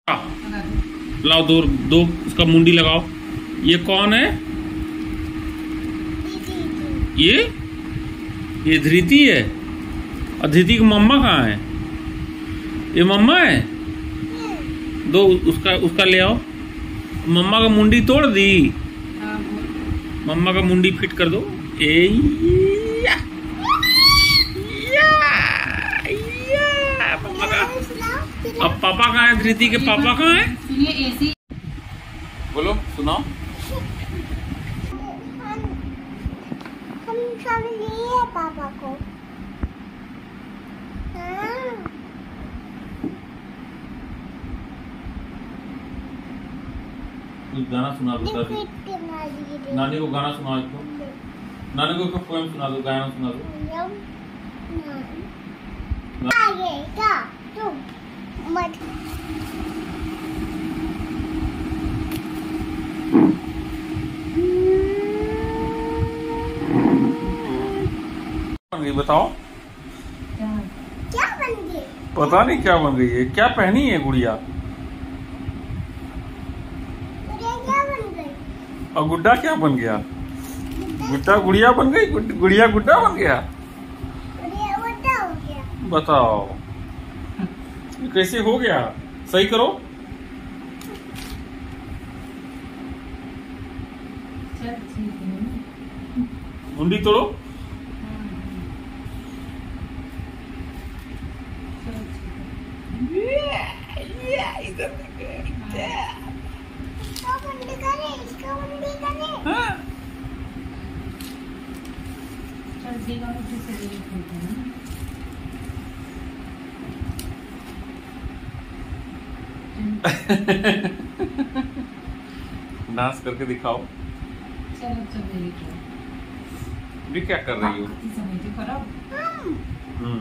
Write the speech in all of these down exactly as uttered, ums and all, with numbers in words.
लाओ दो दो उसका मुंडी लगाओ। ये कौन है? ये ये धृति है। और धृति की मम्मा कहाँ है? ये मम्मा है। दो उसका उसका ले आओ। मम्मा का मुंडी तोड़ दी। मम्मा का मुंडी फिट कर दो। ए या, या, या, मम्मा का। अब पापा कहाँ है? धृति के पापा कहाँ है? बोलो सुनाओ। हम सब लिए पापा को। हाँ। कुछ गाना सुना दो दादी। नानी को गाना सुनाओ इसको। नानी को एक पोएम सुना दो, गाना सुना दो। आगे का तुम मत। बन गई बताओ। क्या बन गई? पता नहीं क्या बन गई है। क्या पहनी है गुड़िया? गुड़िया क्या बन गई? और गुड्डा क्या बन गया? गुड्डा गुड़िया बन गई। गुड़िया गुड्डा बन गया। गुड़िया बड़ा हो गया। बताओ ये कैसे हो गया? सही करो। मुंडी तोड़ो। इधर इसका मुंडी करे, इसका मुंडी करे। हाँ। डांस करके दिखाओ। ये क्या कर रही हो? हम्म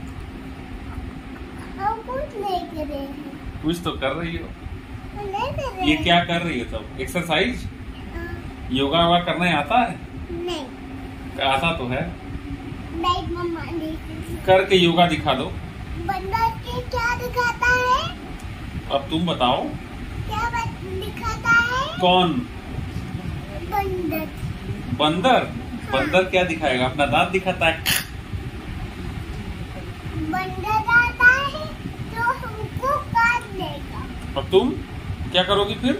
हम कुछ नहीं कर रहे हैं। कुछ तो कर रही हो। हम नहीं कर रहे ये हैं। क्या कर रही हो तब? एक्सरसाइज? हाँ। योगा वोगा करने आता है? नहीं आता तो है। नहीं मम्मा नहीं। करके योगा दिखा दो। बंदर के क्या दिखाता है? अब तुम बताओ। क्या बत- दिखाता है? कौन? बंदर। बंदर? बंदर क्या दिखाएगा? अपना दांत दिखाता है। बंदर आता है तो हमको काट देगा। अब तुम क्या करोगी फिर?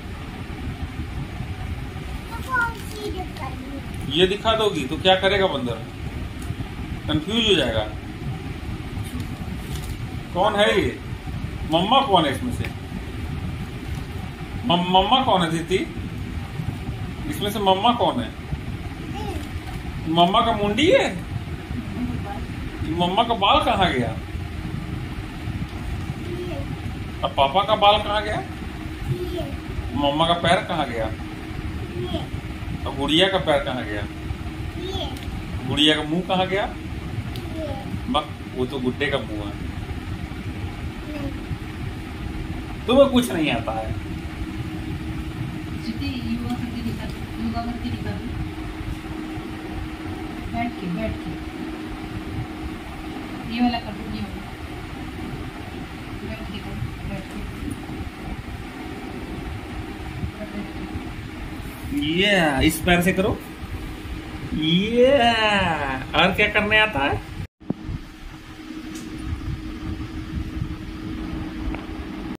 हमको हम सीधे करनी। ये दिखा दोगी तो क्या करेगा बंदर? कंफ्यूज हो जाएगा। कौन है ये? मम्मा कौन है इसमें से? मम- मम्मा कौन है दीदी? इसमें से मम्मा कौन है? मम्मा का मुंडी है? मम्मा का बाल कहाँ गया? अब पापा का बाल कहाँ गया? ये मम्मा का पैर कहाँ गया? ये और गुड़िया का पैर कहाँ गया? ये गुड़िया का मुंह कहाँ गया? ये बक वो तो गुड्डे का मुंह है। नहीं। तुम्हें कुछ नहीं आता है। बैठ के बैठ के ये वाला कर दो। ये वाला बैठ के कर, बैठ के ये इस पैर से करो। ये और क्या करने आता है?